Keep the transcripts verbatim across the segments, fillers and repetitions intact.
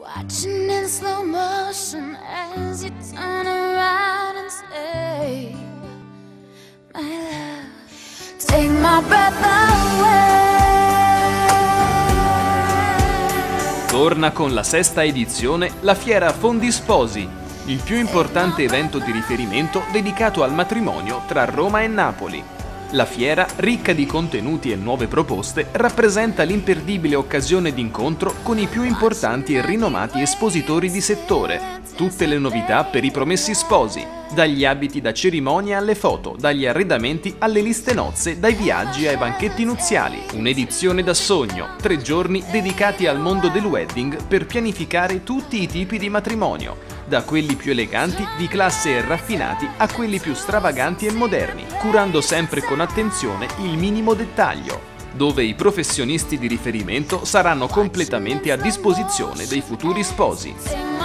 Watching in slow motion as you turn around and say, my love, take my breath away. Torna con la sesta edizione la Fiera Fondi Sposi, il più importante evento di riferimento dedicato al matrimonio tra Roma e Napoli. La fiera, ricca di contenuti e nuove proposte, rappresenta l'imperdibile occasione d'incontro con i più importanti e rinomati espositori di settore. Tutte le novità per i promessi sposi, dagli abiti da cerimonia alle foto, dagli arredamenti alle liste nozze, dai viaggi ai banchetti nuziali. Un'edizione da sogno, tre giorni dedicati al mondo del wedding per pianificare tutti i tipi di matrimonio, da quelli più eleganti, di classe e raffinati, a quelli più stravaganti e moderni, curando sempre con attenzione il minimo dettaglio, dove i professionisti di riferimento saranno completamente a disposizione dei futuri sposi.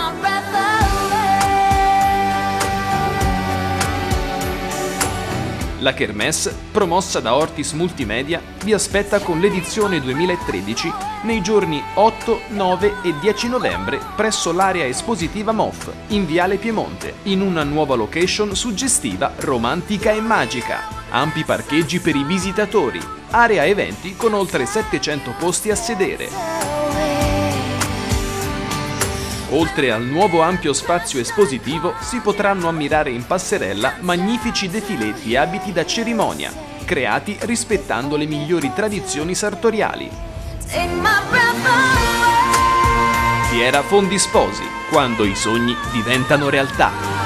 La Kermesse, promossa da Ortis Multimedia, vi aspetta con l'edizione duemilatredici nei giorni otto, nove e dieci novembre presso l'area espositiva M O F, in Viale Piemonte, in una nuova location suggestiva, romantica e magica. Ampi parcheggi per i visitatori, area eventi con oltre settecento posti a sedere. Oltre al nuovo ampio spazio espositivo, si potranno ammirare in passerella magnifici defilé di abiti da cerimonia, creati rispettando le migliori tradizioni sartoriali. Fiera Fondi Sposi, quando i sogni diventano realtà.